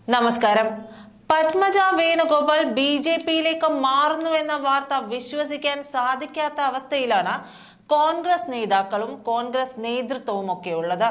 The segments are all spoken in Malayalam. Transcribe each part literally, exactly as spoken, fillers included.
നമസ്കാരം. പത്മജ വേണുഗോപാൽ ബി ജെ പിയിലേക്ക് മാറുന്നുവെന്ന വാർത്ത വിശ്വസിക്കാൻ സാധിക്കാത്ത അവസ്ഥയിലാണ് കോൺഗ്രസ് നേതാക്കളും കോൺഗ്രസ് നേതൃത്വവും ഒക്കെ ഉള്ളത്.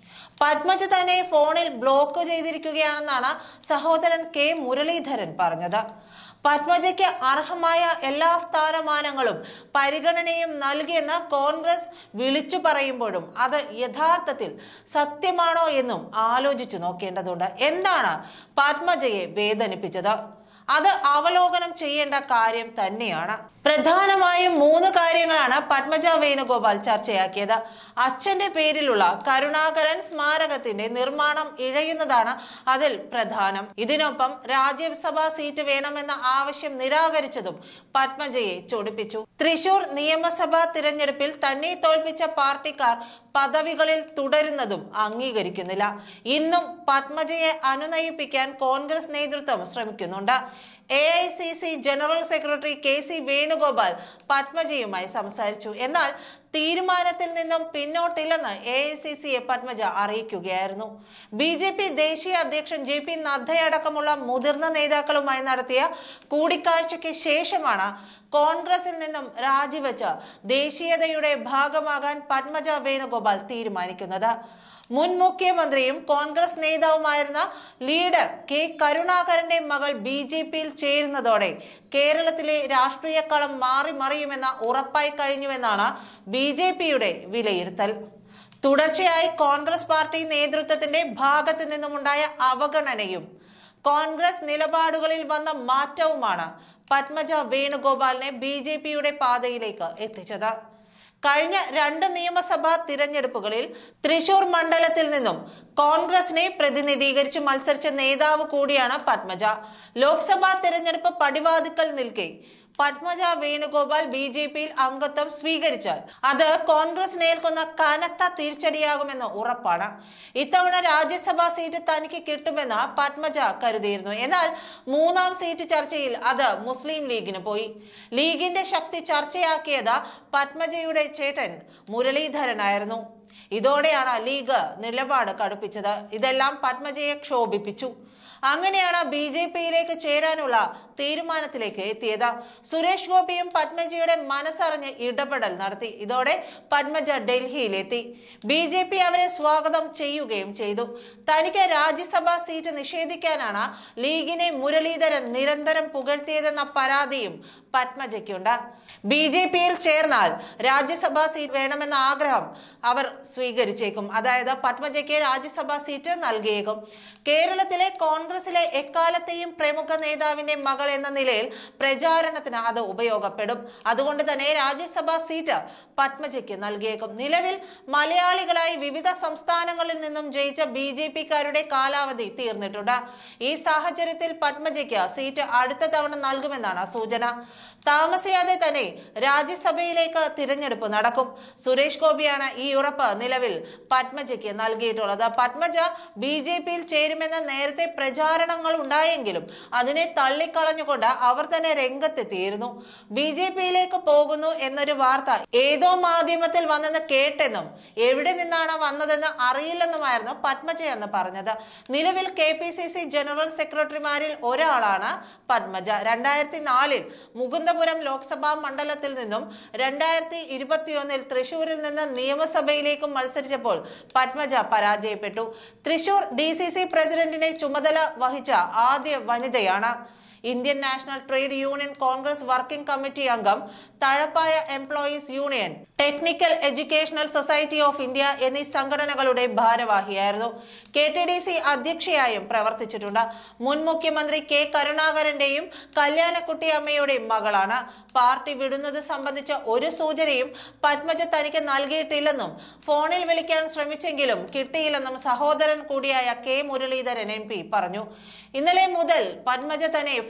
പത്മജ തന്നെ ഫോണിൽ ബ്ലോക്ക് ചെയ്തിരിക്കുകയാണെന്നാണ് സഹോദരൻ കെ മുരളീധരൻ പറഞ്ഞത്. പത്മജയ്ക്ക് അർഹമായ എല്ലാ സ്ഥാനമാനങ്ങളും പരിഗണനയും നൽകിയെന്ന് കോൺഗ്രസ് വിളിച്ചു പറയുമ്പോഴും അത് യഥാർത്ഥത്തിൽ സത്യമാണോ എന്നും ആലോചിച്ചു നോക്കേണ്ടതുണ്ട്. എന്താണ് പത്മജയെ വേദനിപ്പിച്ചത്? അത് അവലോകനം ചെയ്യേണ്ട കാര്യം തന്നെയാണ്. പ്രധാനമായും മൂന്ന് കാര്യങ്ങളാണ് പത്മജ വേണുഗോപാൽ ചർച്ചയാക്കിയത്. അച്ഛന്റെ പേരിലുള്ള കരുണാകരൻ സ്മാരകത്തിന്റെ നിർമ്മാണം ഇഴയുന്നതാണ് അതിൽ പ്രധാനം. ഇതിനൊപ്പം രാജ്യസഭാ സീറ്റ് വേണമെന്ന ആവശ്യം നിരാകരിച്ചതും പത്മജയെ ചൊടിപ്പിച്ചു. തൃശൂർ നിയമസഭാ തിരഞ്ഞെടുപ്പിൽ തന്നെ തോൽപ്പിച്ച പാർട്ടിക്കാർ പദവികളിൽ തുടരുന്നതും അംഗീകരിക്കുന്നില്ല. ഇന്നും പത്മജയെ അനുനയിപ്പിക്കാൻ കോൺഗ്രസ് നേതൃത്വം ശ്രമിക്കുന്നുണ്ട്. A I C C general secretary K C Venugopal പത്മജയുമായി സംസാരിച്ചു. എന്നാൽ തീരുമാനത്തിൽ നിന്നും പിന്നോട്ടില്ലെന്ന് എ ഐ സി സിയെ പത്മജ അറിയിക്കുകയായിരുന്നു. ബി ജെ പി ദേശീയ അധ്യക്ഷൻ ജെ പി നദ്ദയടക്കമുള്ള മുതിർന്ന നേതാക്കളുമായി നടത്തിയ കൂടിക്കാഴ്ചയ്ക്ക് ശേഷമാണ് കോൺഗ്രസിൽ നിന്നും രാജിവെച്ച് ദേശീയതയുടെ ഭാഗമാകാൻ പത്മജ വേണുഗോപാൽ തീരുമാനിക്കുന്നത്. മുൻ മുഖ്യമന്ത്രിയും കോൺഗ്രസ് നേതാവുമായിരുന്ന ലീഡർ കെ കരുണാകരന്റെ മകൾ ബി ജെ പിയിൽ ചേരുന്നതോടെ കേരളത്തിലെ രാഷ്ട്രീയ കളം മാറി മറിയുമെന്ന ഉറപ്പായി കഴിഞ്ഞുവെന്നാണ് ബി ജെ പിയുടെ വിലയിരുത്തൽ. തുടർച്ചയായി കോൺഗ്രസ് പാർട്ടി നേതൃത്വത്തിന്റെ ഭാഗത്തു നിന്നുമുണ്ടായ അവഗണനയും കോൺഗ്രസ് നിലപാടുകളിൽ വന്ന മാറ്റവുമാണ് പത്മജ വേണുഗോപാലിനെ ബി ജെ പിയുടെ പാതയിലേക്ക് എത്തിച്ചത്. കഴിഞ്ഞ രണ്ട് നിയമസഭാ തിരഞ്ഞെടുപ്പുകളിൽ തൃശൂർ മണ്ഡലത്തിൽ നിന്നും കോൺഗ്രസിനെ പ്രതിനിധീകരിച്ച് മത്സരിച്ച നേതാവ് കൂടിയാണ് പത്മജ. ലോക്സഭാ തിരഞ്ഞെടുപ്പ് പടിവാതിക്കൽ നിൽക്കെ പത്മജ വേണുഗോപാൽ ബി ജെ പിയിൽ അംഗത്വം സ്വീകരിച്ചാൽ അത് കോൺഗ്രസിന് ഏൽക്കുന്ന കനത്ത തിരിച്ചടിയാകുമെന്ന് ഉറപ്പാണ്. ഇത്തവണ രാജ്യസഭാ സീറ്റ് തനിക്ക് കിട്ടുമെന്ന് പത്മജ കരുതിയിരുന്നു. എന്നാൽ മൂന്നാം സീറ്റ് ചർച്ചയിൽ അത് മുസ്ലിം ലീഗിന് പോയി. ലീഗിന്റെ ശക്തി ചർച്ചയാക്കിയത് പത്മജയുടെ ചേട്ടൻ മുരളീധരനായിരുന്നു. ഇതോടെയാണ് ലീഗ് നിലപാട് കടുപ്പിച്ചത്. ഇതെല്ലാം പത്മജയെ ക്ഷോഭിപ്പിച്ചു. അങ്ങനെയാണ് ബി ജെ പിയിലേക്ക് ചേരാനുള്ള തീരുമാനത്തിലേക്ക് എത്തിയത്. സുരേഷ് ഗോപിയും പത്മജയുടെ മനസ്സറിഞ്ഞ് ഇടപെടൽ നടത്തി. ഇതോടെ പത്മജ ഡൽഹിയിലെത്തി. ബി ജെ പി അവരെ സ്വാഗതം ചെയ്യുകയും ചെയ്തു. തനിക്ക് രാജ്യസഭാ സീറ്റ് നിഷേധിക്കാനാണ് ലീഗിനെ മുരളീധരൻ നിരന്തരം പുകഴ്ത്തിയതെന്ന പരാതിയും പത്മജയ്ക്കുണ്ട്. ബി ജെ പിയിൽ ചേർന്നാൽ രാജ്യസഭാ സീറ്റ് വേണമെന്ന ആഗ്രഹം അവർ സ്വീകരിച്ചേക്കും. അതായത് പത്മജയ്ക്ക് രാജ്യസഭാ സീറ്റ് നൽകിയേക്കും. കേരളത്തിലെ കോൺഗ്രസിലെ എക്കാലത്തെയും പ്രമുഖ നേതാവിന്റെ മകൾ എന്ന നിലയിൽ പ്രചാരണത്തിന് അത് ഉപയോഗപ്പെടും. അതുകൊണ്ട് തന്നെ രാജ്യസഭാ സീറ്റ് പത്മജയ്ക്ക് നൽകിയേക്കും. നിലവിൽ മലയാളികളായി വിവിധ സംസ്ഥാനങ്ങളിൽ നിന്നും ജയിച്ച ബി ജെ പിക്കാരുടെ കാലാവധി തീർന്നിട്ടുണ്ട്. ഈ സാഹചര്യത്തിൽ പത്മജയ്ക്ക് സീറ്റ് അടുത്ത തവണ നൽകുമെന്നാണ് സൂചന. താമസിയാതെ തന്നെ രാജ്യസഭയിലേക്ക് തിരഞ്ഞെടുപ്പ് നടക്കും. സുരേഷ് ഗോപിയാണ് ഈ ഉറപ്പ് നിലവിൽ പത്മജയ്ക്ക് നൽകിയിട്ടുള്ളത്. പത്മജ ബി ജെ പിയിൽ ചേരുമെന്ന നേരത്തെ പ്രചാരണങ്ങൾ ഉണ്ടായെങ്കിലും അതിനെ തള്ളിക്കളഞ്ഞുകൊണ്ട് അവർ തന്നെ രംഗത്തെത്തിയിരുന്നു. ബി ജെ പിയിലേക്ക് പോകുന്നു എന്നൊരു വാർത്ത ഏതോ മാധ്യമത്തിൽ വന്നെന്ന് കേട്ടെന്നും എവിടെ നിന്നാണ് വന്നതെന്ന് അറിയില്ലെന്നുമായിരുന്നു പത്മജ എന്ന് പറഞ്ഞത്. നിലവിൽ K P C C general സെക്രട്ടറിമാരിൽ ഒരാളാണ് പത്മജ. രണ്ടായിരത്തി നാലിൽ മുകുന്ദപുരം ലോക്സഭാ മണ്ഡലത്തിൽ നിന്നും രണ്ടായിരത്തി ഇരുപത്തിയൊന്നിൽ തൃശൂരിൽ നിന്ന് നിയമസഭയിലേക്കും മത്സരിച്ചപ്പോൾ പത്മജ പരാജയപ്പെട്ടു. തൃശൂർ ഡി സി സി പ്രസിഡന്റിനെ ചുമതല വഹിച്ച ആദ്യ വനിതയാണ്. Indian national trade union congress working committee അംഗം, തഴപ്പായ employees union, technical educational society of India എന്നീ സംഘടനകളുടെ ഭാരവാഹിയായിരുന്നു. കെ ടി ഡി സി അധ്യക്ഷയായും പ്രവർത്തിച്ചിട്ടുണ്ട്. മുൻ മുഖ്യമന്ത്രി കെ കരുണാകരന്റെയും കല്യാണക്കുട്ടി അമ്മയുടെയും മകളാണ്. പാർട്ടി വിടുന്നത് സംബന്ധിച്ച ഒരു സൂചനയും പത്മജ തനിക്ക് നൽകിയിട്ടില്ലെന്നും ഫോണിൽ വിളിക്കാൻ ശ്രമിച്ചെങ്കിലും കിട്ടിയില്ലെന്നും സഹോദരൻ കൂടിയായ കെ മുരളീധരൻ എം പി പറഞ്ഞു. ഇന്നലെ മുതൽ പത്മജ തന്നെ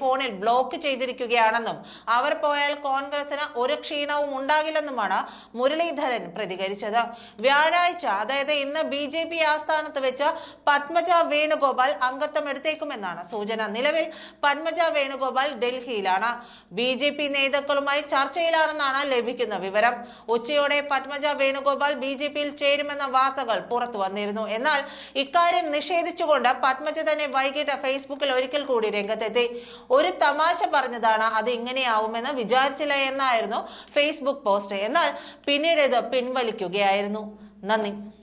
ഫോണിൽ ബ്ലോക്ക് ചെയ്തിരിക്കുകയാണെന്നും അവർ പോയാൽ കോൺഗ്രസിന് ഒരു ക്ഷീണവും ഉണ്ടാകില്ലെന്നുമാണ് മുരളീധരൻ പ്രതികരിച്ചത്. വ്യാഴാഴ്ച അതായത് ഇന്ന് ബി ജെ പി ആസ്ഥാനത്ത് വെച്ച് പത്മജ വേണുഗോപാൽ അംഗത്വം എടുത്തേക്കുമെന്നാണ് സൂചന. നിലവിൽ പത്മജ വേണുഗോപാൽ ഡൽഹിയിലാണ്. ബി ജെ പി നേതാക്കളുമായി ചർച്ചയിലാണെന്നാണ് ലഭിക്കുന്ന വിവരം. ഉച്ചയോടെ പത്മജ വേണുഗോപാൽ ബി ജെ പിയിൽ ചേരുമെന്ന വാർത്തകൾ പുറത്തു വന്നിരുന്നു. എന്നാൽ ഇക്കാര്യം നിഷേധിച്ചുകൊണ്ട് പത്മജ തന്നെ വൈകിട്ട് ഫേസ്ബുക്കിൽ ഒരിക്കൽ കൂടി രംഗത്തെത്തി. ഒരു തമാശ പറഞ്ഞതാണ്, അത് ഇങ്ങനെയാവുമെന്ന് വിചാരിച്ചില്ല എന്നായിരുന്നു ഫേസ്ബുക്ക് പോസ്റ്റ്. എന്നാൽ പിന്നീട് ഇത് പിൻവലിക്കുകയായിരുന്നു. നന്ദി.